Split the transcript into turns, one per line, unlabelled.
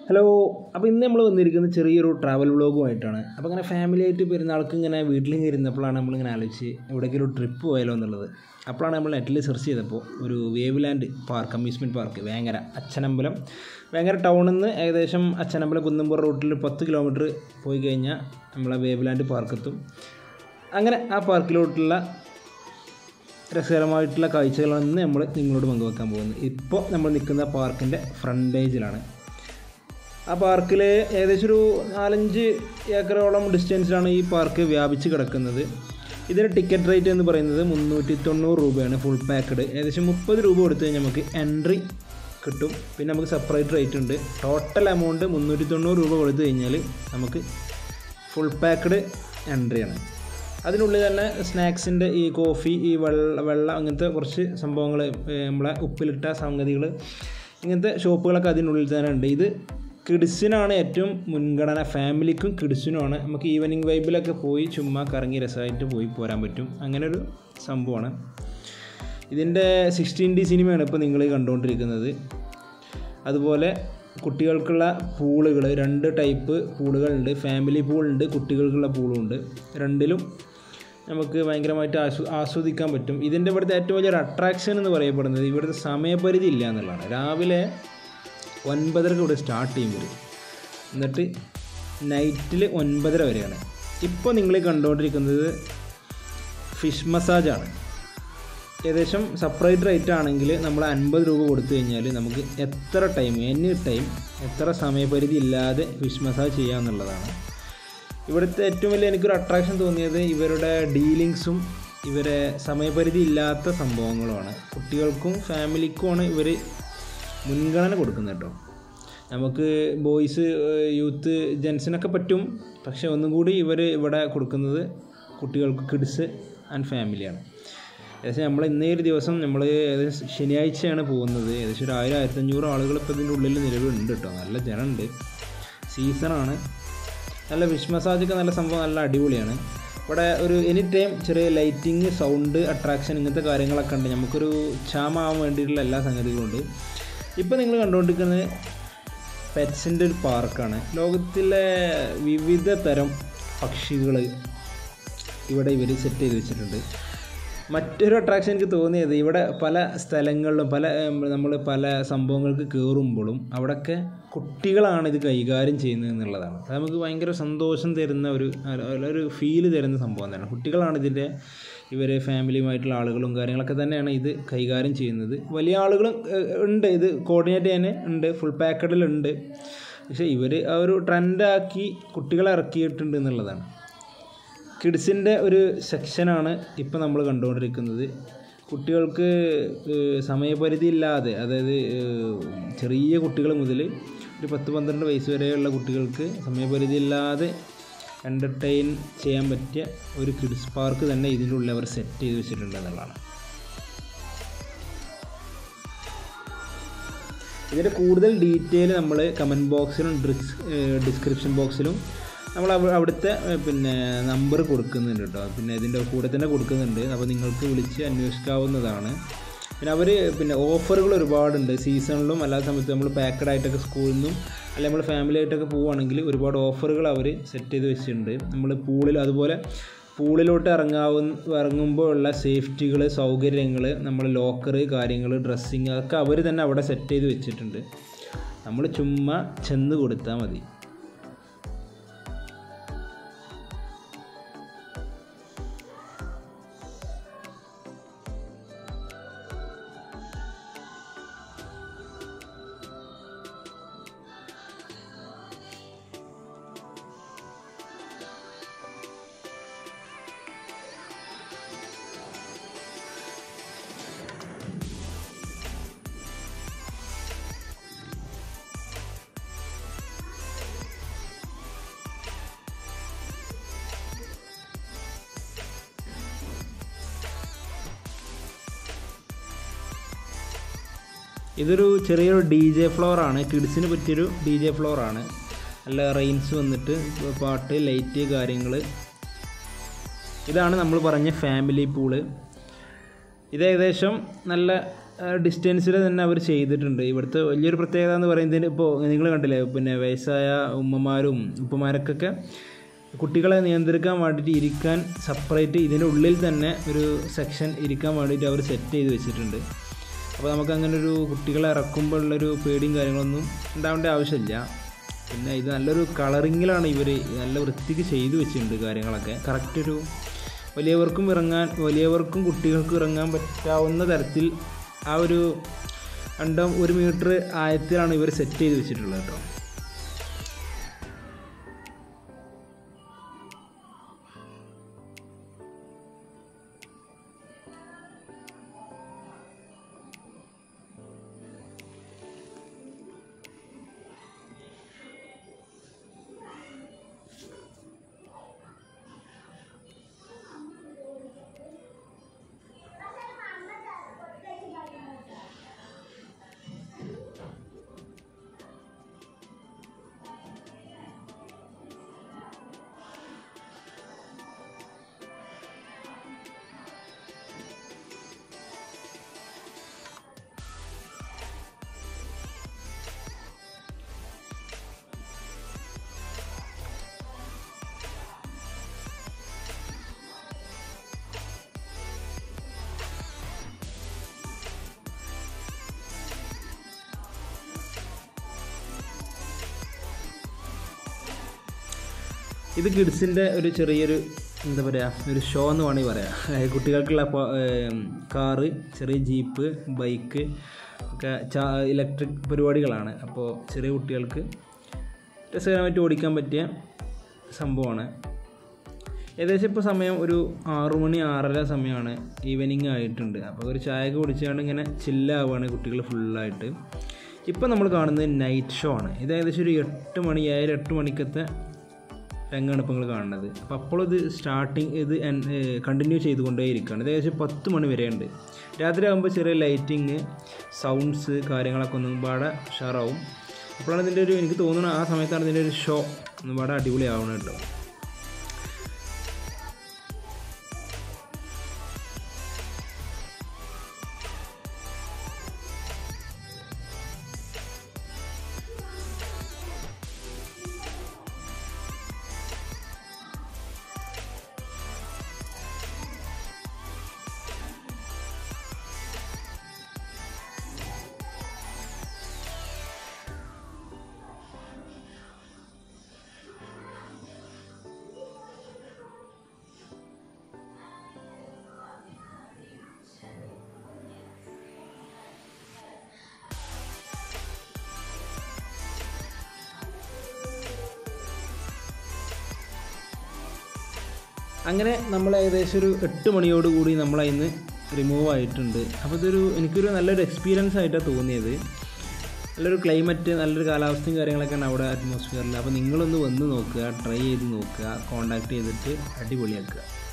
Hello, അപ്പോൾ ഇന്ന് നമ്മൾ വന്നിരിക്കുന്നത് ചെറിയൊരു ട്രാവൽ വ്ളോഗുമായിട്ടാണ്. അപ്പോൾ അങ്ങനെ ഫാമിലി ആയിട്ട് പെരുന്നാൾക്ക് ഇങ്ങനെ വീട്ടിലിങ്ങനെ ഇരുന്നപ്പോഴാണ് നമ്മളിങ്ങനെ ആലോചിച്ച് എവിടേക്കൊരു ട്രിപ്പ് പോയാലോ എന്നുള്ളത്. അപ്പോഴാണ് നമ്മൾ നെറ്റിൽ സെർച്ച് ചെയ്തപ്പോൾ ഒരു wave land park, amusement park Vengara Achanambalam, Vengara ടൗണിൽ നിന്ന് ഏകദേശം അച്ഛനമ്പലം കുന്നമ്പുറ റൂട്ടിൽ 10 കിലോമീറ്റർ പോയി കഴിഞ്ഞാൽ നമ്മളെ വേവ് ലാൻഡ് പാർക്കെത്തും. അങ്ങനെ ആ പാർക്കിലോട്ടുള്ള രസകരമായിട്ടുള്ള കാഴ്ചകളാണ് നമ്മൾ നിങ്ങളോട് പങ്കുവെക്കാൻ പോകുന്നത്. ഇപ്പോൾ നമ്മൾ നിൽക്കുന്ന പാർക്കിൻ്റെ ഫ്രണ്ടേജിലാണ്. ആ പാർക്കിൽ ഏകദേശം ഒരു 4-5 ഏക്കറോളം ഡിസ്റ്റൻസിലാണ് ഈ പാർക്ക് വ്യാപിച്ച് കിടക്കുന്നത്. ഇതിന് ടിക്കറ്റ് റേറ്റ് എന്ന് പറയുന്നത് 390 രൂപയാണ് ഫുൾ പാക്കഡ്. ഏകദേശം 30 രൂപ കൊടുത്ത് കഴിഞ്ഞാൽ നമുക്ക് എൻട്രി കിട്ടും. പിന്നെ നമുക്ക് സെപ്പറേറ്റ് റേറ്റ് ഉണ്ട്. ടോട്ടൽ എമൗണ്ട് 390 രൂപ കൊടുത്തു കഴിഞ്ഞാൽ നമുക്ക് ഫുൾ പാക്കഡ് എൻട്രിയാണ്. അതിനുള്ളിൽ തന്നെ സ്നാക്സിൻ്റെ ഈ കോഫി, ഈ വെള്ളം അങ്ങനത്തെ കുറച്ച് സംഭവങ്ങൾ, നമ്മളെ ഉപ്പിലിട്ട സംഗതികൾ, ഇങ്ങനത്തെ ഷോപ്പുകളൊക്കെ അതിനുള്ളിൽ തന്നെ ഉണ്ട്. ഇത് കിഡ്സിനാണ് ഏറ്റവും മുൻഗണന. ഫാമിലിക്കും കിഡ്സിനുമാണ്. നമുക്ക് ഈവനിങ് വൈബിലൊക്കെ പോയി ചുമ്മാ കറങ്ങി രസമായിട്ട് പോയി പോരാൻ പറ്റും. അങ്ങനൊരു സംഭവമാണ്. ഇതിൻ്റെ 16D സിനിമയാണ് ഇപ്പോൾ നിങ്ങൾ കണ്ടുകൊണ്ടിരിക്കുന്നത്. അതുപോലെ കുട്ടികൾക്കുള്ള പൂളുകൾ, 2 ടൈപ്പ് പൂളുകളുണ്ട്. ഫാമിലി പൂളുണ്ട്, കുട്ടികൾക്കുള്ള പൂളുണ്ട്. രണ്ടിലും നമുക്ക് ഭയങ്കരമായിട്ട് ആസ്വദിക്കാൻ പറ്റും. ഇതിൻ്റെ ഇവിടുത്തെ ഏറ്റവും വലിയൊരു അട്രാക്ഷൻ എന്ന് പറയപ്പെടുന്നത് ഇവിടുത്തെ സമയപരിധി ഇല്ല എന്നുള്ളതാണ്. രാവിലെ 9:30 ഇവിടെ സ്റ്റാർട്ട് ചെയ്യും. എന്നിട്ട് നൈറ്റിൽ 9:30 വരെയാണ്. ഇപ്പോൾ നിങ്ങൾ കണ്ടുകൊണ്ടിരിക്കുന്നത് ഫിഷ് മസാജാണ്. ഏകദേശം സെപ്പറേറ്റ് റേറ്റ് ആണെങ്കിൽ നമ്മൾ 50 രൂപ കൊടുത്തു കഴിഞ്ഞാൽ നമുക്ക് എത്ര ടൈം, എനി ടൈം, എത്ര സമയപരിധി ഇല്ലാതെ ഫിഷ് മസാജ് ചെയ്യാമെന്നുള്ളതാണ്. ഇവിടുത്തെ ഏറ്റവും വലിയ എനിക്കൊരു അട്രാക്ഷൻ തോന്നിയത് ഇവരുടെ ഡീലിങ്സും ഇവരെ സമയപരിധി ഇല്ലാത്ത സംഭവങ്ങളുമാണ്. കുട്ടികൾക്കും ഫാമിലിക്കുമാണ് ഇവർ മുൻഗണന കൊടുക്കുന്നത് കേട്ടോ. നമുക്ക് ബോയ്സ്, യൂത്ത്, ജെൻസിനൊക്കെ പറ്റും. പക്ഷേ ഒന്നും കൂടി ഇവർ ഇവിടെ കൊടുക്കുന്നത് കുട്ടികൾക്ക്, കിഡ്സ് ആൻഡ് ഫാമിലിയാണ്. ഏകദേശം നമ്മൾ ഇന്നേ ഒരു ദിവസം നമ്മൾ ഏകദേശം ശനിയാഴ്ചയാണ് പോകുന്നത്. ഏകദേശം ഒരു 1000-1500 ആളുകൾ ഇപ്പോൾ ഇതിൻ്റെ ഉള്ളിൽ നിലവിലുണ്ട് കേട്ടോ. നല്ല ജനമുണ്ട്. സീസണാണ്. നല്ല ഫിഷ് മസാജൊക്കെ നല്ല സംഭവം, നല്ല അടിപൊളിയാണ്. ഇവിടെ ഒരു എനി ടൈം ചെറിയ ലൈറ്റിങ്, സൗണ്ട്, അട്രാക്ഷൻ, ഇങ്ങനത്തെ കാര്യങ്ങളൊക്കെ ഉണ്ട്. നമുക്കൊരു ക്ഷാമാവാൻ വേണ്ടിയിട്ടുള്ള എല്ലാ സംഗതികളും ഉണ്ട്. ഇപ്പോൾ നിങ്ങൾ കണ്ടുകൊണ്ടിരിക്കുന്നത് പെറ്റ്സിൻ്റെ ഒരു പാർക്കാണ്. ലോകത്തിലെ വിവിധ തരം പക്ഷികൾ ഇവിടെ ഇവർ സെറ്റ് ചെയ്ത് വെച്ചിട്ടുണ്ട്. മറ്റൊരു അട്രാക്ഷൻ എനിക്ക് തോന്നിയത് ഇവിടെ പല സ്ഥലങ്ങളിലും നമ്മൾ പല സംഭവങ്ങൾക്ക് കയറുമ്പോഴും അവിടെയൊക്കെ കുട്ടികളാണ് ഇത് കൈകാര്യം ചെയ്യുന്നത് എന്നുള്ളതാണ്. അത് നമുക്ക് ഭയങ്കര സന്തോഷം തരുന്ന ഒരു ഫീല് തരുന്ന സംഭവം തന്നെയാണ്. കുട്ടികളാണ് ഇവർ ഫാമിലിയുമായിട്ടുള്ള ആളുകളും കാര്യങ്ങളൊക്കെ തന്നെയാണ് ഇത് കൈകാര്യം ചെയ്യുന്നത്. വലിയ ആളുകളും ഉണ്ട്, ഇത് കോർഡിനേറ്റ് ചെയ്യാൻ ഉണ്ട്, ഫുൾ പാക്കഡിലുണ്ട്. പക്ഷേ ഇവർ ആ ഒരു ട്രെൻഡാക്കി കുട്ടികളെ ഇറക്കിയിട്ടുണ്ട് എന്നുള്ളതാണ്. കിഡ്സിൻ്റെ ഒരു സെക്ഷനാണ് ഇപ്പോൾ നമ്മൾ കണ്ടുകൊണ്ടിരിക്കുന്നത്. കുട്ടികൾക്ക് സമയപരിധി ഇല്ലാതെ, അതായത് ചെറിയ കുട്ടികൾ മുതൽ ഒരു 10-12 വയസ്സ് വരെയുള്ള കുട്ടികൾക്ക് സമയപരിധി ഇല്ലാതെ എൻ്റർടൈൻ ചെയ്യാൻ പറ്റിയ ഒരു കിഡ്സ് പാർക്ക് തന്നെ ഇതിൻ്റെ ഉള്ളിൽ അവർ സെറ്റ് ചെയ്ത് വെച്ചിട്ടുണ്ട് എന്നുള്ളതാണ്. ഇതിൻ്റെ കൂടുതൽ ഡീറ്റെയിൽ നമ്മൾ കമൻറ്റ് ബോക്സിലും ഡിസ്ക്രിപ്ഷൻ ബോക്സിലും നമ്മൾ അവിടുത്തെ നമ്പർ കൊടുക്കുന്നുണ്ട് കേട്ടോ. പിന്നെ ഇതിൻ്റെ കൂടെ തന്നെ കൊടുക്കുന്നുണ്ട്. അപ്പോൾ നിങ്ങൾക്ക് വിളിച്ച് അന്വേഷിക്കാവുന്നതാണ്. പിന്നെ അവർ ഓഫറുകൾ ഒരുപാടുണ്ട്. സീസണിലും അല്ലാത്ത സമയത്ത് നമ്മൾ പാക്കഡ് ആയിട്ടൊക്കെ സ്കൂളിൽ നിന്നും അല്ലെങ്കിൽ നമ്മൾ ഫാമിലി ആയിട്ടൊക്കെ പോവുകയാണെങ്കിൽ ഒരുപാട് ഓഫറുകൾ അവർ സെറ്റ് ചെയ്ത് വെച്ചിട്ടുണ്ട്. നമ്മൾ അതുപോലെ പൂളിലോട്ട് ഇറങ്ങുമ്പോൾ ഉള്ള സേഫ്റ്റികൾ, സൗകര്യങ്ങൾ, നമ്മൾ ലോക്കറ് കാര്യങ്ങൾ, ഡ്രസ്സിങ്, അതൊക്കെ അവർ തന്നെ അവിടെ സെറ്റ് ചെയ്ത് വെച്ചിട്ടുണ്ട്. നമ്മൾ ചുമ്മാ ചെന്ന് കൊടുത്താൽ മതി. ഇതൊരു ചെറിയൊരു DJ ഫ്ലോറാണ്. കിഡ്സിന് പറ്റിയൊരു DJ ഫ്ലോറാണ്. നല്ല റെയിൻസ് വന്നിട്ട് പാട്ട്, ലൈറ്റ്, കാര്യങ്ങൾ. ഇതാണ് നമ്മൾ പറഞ്ഞ ഫാമിലി പൂള്. ഇത് ഏകദേശം നല്ല ഡിസ്റ്റൻസിൽ തന്നെ അവർ ചെയ്തിട്ടുണ്ട്. ഇവിടുത്തെ വലിയൊരു പ്രത്യേകത എന്ന് പറയുന്നതിന് ഇപ്പോൾ നിങ്ങൾ കണ്ടില്ലേ, പിന്നെ വയസ്സായ ഉമ്മമാരും ഉപ്പമാരൊക്കെ കുട്ടികളെ നിയന്ത്രിക്കാൻ വേണ്ടിയിട്ട് ഇരിക്കാൻ സെപ്പറേറ്റ് ഇതിൻ്റെ ഉള്ളിൽ തന്നെ ഒരു സെക്ഷൻ ഇരിക്കാൻ വേണ്ടിയിട്ട് അവർ സെറ്റ് ചെയ്ത് വെച്ചിട്ടുണ്ട്. അപ്പോൾ നമുക്ക് അങ്ങനെ ഒരു കുട്ടികളെ ഇറക്കുമ്പോൾ ഉള്ളൊരു പേടിയും കാര്യങ്ങളൊന്നും ഉണ്ടാവേണ്ട ആവശ്യമില്ല. പിന്നെ ഇത് നല്ലൊരു കളറിങ്ങിലാണ് ഇവർ നല്ല വൃത്തിക്ക് ചെയ്തു വെച്ചിട്ടുണ്ട് കാര്യങ്ങളൊക്കെ. കറക്റ്റ് ഒരു വലിയവർക്കും കുട്ടികൾക്കും ഇറങ്ങാൻ പറ്റാവുന്ന തരത്തിൽ ആ ഒരു 1 മീറ്റർ ആയത്തിലാണ് ഇവർ സെറ്റ് ചെയ്ത് വെച്ചിട്ടുള്ളത് കേട്ടോ. ഇത് കിഡ്സിൻ്റെ ഒരു ചെറിയൊരു എന്താ പറയുക, ഒരു ഷോ എന്ന് വേണമെങ്കിൽ പറയാം. കുട്ടികൾക്കുള്ള കാറ്, ചെറിയ ജീപ്പ്, ബൈക്ക് ഒക്കെ ഇലക്ട്രിക് പരിപാടികളാണ്. അപ്പോൾ ചെറിയ കുട്ടികൾക്ക് രസകരമായിട്ട് ഓടിക്കാൻ പറ്റിയ സംഭവമാണ്. ഏകദേശം ഇപ്പോൾ സമയം ഒരു 6 മണി 6:30 സമയമാണ്, ഈവനിങ് ആയിട്ടുണ്ട്. അപ്പോൾ ഒരു ചായയൊക്കെ കുടിച്ചുകൊണ്ട് ഇങ്ങനെ ചില്ലാവുകയാണ് കുട്ടികൾ ഫുള്ളായിട്ട്. ഇപ്പോൾ നമ്മൾ കാണുന്നത് നൈറ്റ് ഷോ ആണ്. ഇത് ഏകദേശം ഒരു 8 മണി 8 മണിക്കത്തെ രംഗമാണ് ഇപ്പോൾ നിങ്ങൾ കാണുന്നത്. അപ്പോൾ ഇത് കണ്ടിന്യൂ ചെയ്തുകൊണ്ടേയിരിക്കുകയാണ്. ഇത് ഏകദേശം 10 മണി വരെ ഉണ്ട്. രാത്രി ആകുമ്പോൾ ചെറിയ ലൈറ്റിങ്, സൗണ്ട്സ് കാര്യങ്ങളൊക്കെ ഒന്നും പാടെ ഉഷാറാവും. അപ്പോഴാണ് ഇതിൻ്റെ എനിക്ക് തോന്നുന്നു ആ സമയത്താണ് ഇതിൻ്റെ ഒരു ഷോ ഒന്നും പാടെ അടിപൊളിയാവണം കേട്ടോ. അങ്ങനെ നമ്മൾ ഏകദേശം ഒരു 8 മണിയോടുകൂടി നമ്മളതിന്ന് റിമൂവ് ആയിട്ടുണ്ട്. അപ്പോൾ എനിക്കൊരു നല്ലൊരു എക്സ്പീരിയൻസ് ആയിട്ടാണ് തോന്നിയത്. നല്ലൊരു ക്ലൈമറ്റ്, നല്ലൊരു കാലാവസ്ഥയും കാര്യങ്ങളൊക്കെയാണ് അവിടെ അറ്റ്മോസ്ഫിയറിൽ. അപ്പോൾ നിങ്ങളൊന്ന് വന്ന് നോക്കുക, ട്രൈ ചെയ്ത് നോക്കുക, കോൺടാക്ട് ചെയ്തിട്ട് അടിപൊളിയാക്കുക.